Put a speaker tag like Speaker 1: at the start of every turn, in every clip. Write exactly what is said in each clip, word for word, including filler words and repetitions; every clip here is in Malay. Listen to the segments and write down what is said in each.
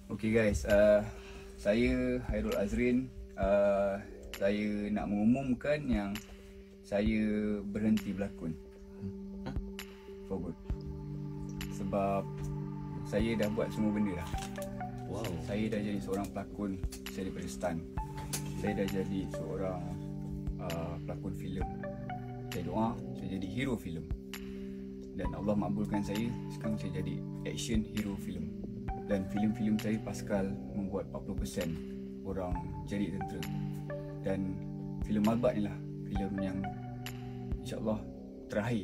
Speaker 1: Okay guys, uh, saya Hairul Azrin. uh, Saya nak mengumumkan yang saya berhenti berlakon for good. Sebab saya dah buat semua benda dah.
Speaker 2: Wow.
Speaker 1: Saya dah jadi seorang pelakon. Saya daripada stunt. Saya dah jadi seorang uh, pelakon filem. Saya doa saya jadi hero filem. Dan Allah makbulkan saya. Sekarang saya jadi action hero filem. Dan filem-filem saya Pascal membuat empat puluh peratus orang jadi tentera. Dan filem Malbat ni lah filem yang insyaAllah terakhir.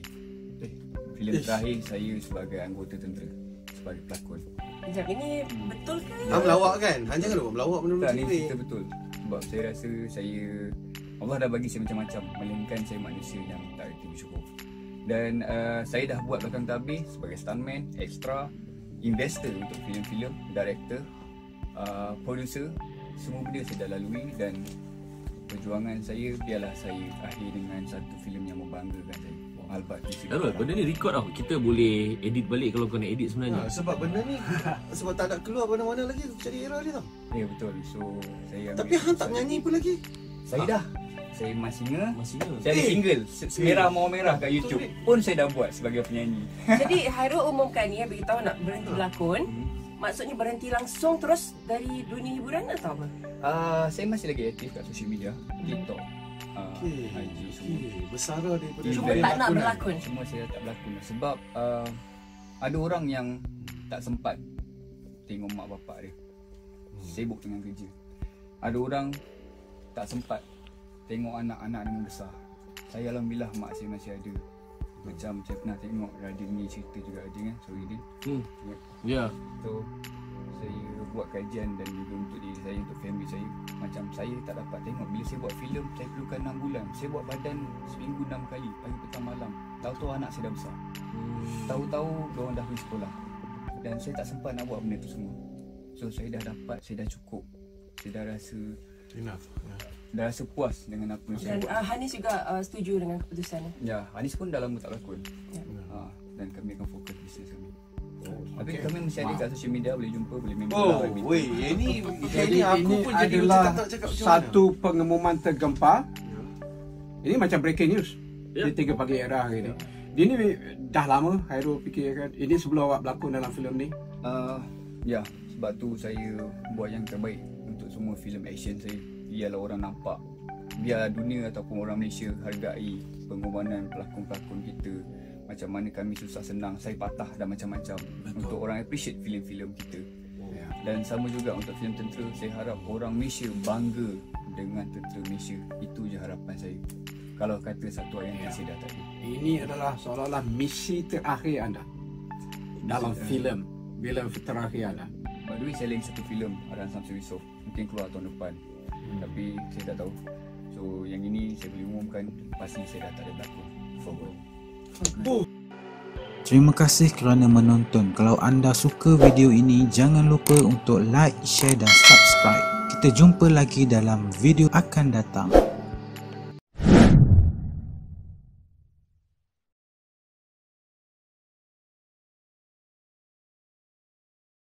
Speaker 1: Filem
Speaker 2: Ish.
Speaker 1: terakhir saya sebagai anggota tentera, sebagai pelakon.
Speaker 3: Sekejap, ini betul ke?
Speaker 2: Ah, melawak kan? Han jangan lupa melawak benda
Speaker 1: Tak,
Speaker 2: macam
Speaker 1: ni
Speaker 2: ni.
Speaker 1: cerita betul. Sebab saya rasa saya, Allah dah bagi saya macam-macam, melainkan saya manusia yang tak reti bersyukur. Dan uh, saya dah buat belakang tabir sebagai stuntman, extra, investor untuk filem-filem, director, uh, producer. Semua benda saya dah lalui dan perjuangan saya biarlah saya akhir dengan satu filem yang membanggakan saya. Malbat di
Speaker 4: Darul, benda ni record tau. Kita boleh edit balik kalau kau nak edit sebenarnya.
Speaker 2: Ha, sebab benda ni sebab tak nak keluar mana-mana lagi cari era dia tau.
Speaker 1: Ya betul. So saya ambil
Speaker 2: Tapi Han tak nyanyi pun lagi.
Speaker 1: Saya dah. Saya Masinga.
Speaker 4: Masinga.
Speaker 1: Saya ada
Speaker 2: Eh.
Speaker 1: single Semerah Mawar Merah kat YouTube pun saya dah buat sebagai penyanyi.
Speaker 3: Jadi Hairul umumkan ni, beritahu nak berhenti berlakon.
Speaker 1: Hmm.
Speaker 3: Maksudnya berhenti langsung terus dari dunia hiburan atau apa?
Speaker 1: Uh, saya masih lagi aktif kat social media, TikTok, uh,
Speaker 2: Okey.
Speaker 1: I G semua.
Speaker 2: Okey, bersara daripada
Speaker 1: Cuma
Speaker 3: tak nak
Speaker 2: lakonan.
Speaker 3: berlakon.
Speaker 1: Semua saya tak berlakon sebab uh, ada orang yang tak sempat tengok mak bapak dia. Sibuk dengan kerja. Ada orang tak sempat tengok anak-anak dia membesar. Saya alhamdulillah mak saya masih ada. Macam saya pernah tengok Radin ni cerita juga ada kan. Sorry Din.
Speaker 4: Hmm.
Speaker 1: Ya.
Speaker 4: Ya.
Speaker 1: So saya buat kajian dan juga untuk diri saya, untuk family saya. Macam saya tak dapat tengok. Bila saya buat filem, saya perlukan enam bulan. Saya buat badan seminggu enam kali, pagi petang malam. Tahu-tahu anak saya dah besar.
Speaker 4: Hmm.
Speaker 1: Tahu-tahu diorang dah pergi sekolah. Dan saya tak sempat nak buat benda tu semua. So saya dah dapat, saya dah cukup. Saya dah rasa
Speaker 2: Enough. Ya.
Speaker 1: dah rasa puas dengan apa yang saya
Speaker 3: Dan
Speaker 1: buat.
Speaker 3: uh, Hanis juga uh, setuju dengan keputusan ni.
Speaker 1: Ya, Anis pun dah lama tak berlakon.
Speaker 3: Ya.
Speaker 1: Ha, dan kami akan fokus bisnes kami.
Speaker 2: Oh,
Speaker 1: Tapi
Speaker 2: okey.
Speaker 1: kami mesti ada kat social media, boleh jumpa, boleh member
Speaker 2: Oh,
Speaker 1: lah, boleh
Speaker 2: weh,
Speaker 1: meeting.
Speaker 2: ini
Speaker 5: Jadi
Speaker 2: ini aku
Speaker 5: ini
Speaker 2: pun jadi
Speaker 5: adalah
Speaker 2: macam tak tahu cakap macam
Speaker 5: satu pengumuman tergempar.
Speaker 2: mana.
Speaker 5: Ini macam breaking news.
Speaker 4: Ya.
Speaker 5: Di tiga pagi era gitu. Dia ni dah lama Hairul fikirkan. Ini sebelum awak berlakon dalam filem ni.
Speaker 1: Uh, ya, sebab tu saya buat yang terbaik untuk semua filem action saya. Biarlah orang nampak, biar dunia ataupun orang Malaysia hargai pengorbanan pelakon-pelakon kita. Macam mana kami susah senang, saya patah dan macam-macam. Untuk orang appreciate filem-filem kita.
Speaker 5: Ya.
Speaker 1: Dan sama juga untuk filem tentera, saya harap orang Malaysia bangga dengan tentera Malaysia. Itu je harapan saya. Kalau kata satu ayat yang saya dah tak ada.
Speaker 5: Ini adalah seolah-olah misi terakhir anda dalam
Speaker 1: terakhir.
Speaker 5: filem. Filem terakhir anda.
Speaker 1: By the way, saya lagi satu filem Aran Samsul Yusof. Mungkin keluar tahun depan. Hmm. Tapi saya tak tahu. So yang ini saya boleh umumkan, pasti saya dah tak ada berlakon. For good.
Speaker 6: Terima kasih kerana menonton. Kalau anda suka video ini, jangan lupa untuk like, share dan subscribe. Kita jumpa lagi dalam video akan datang.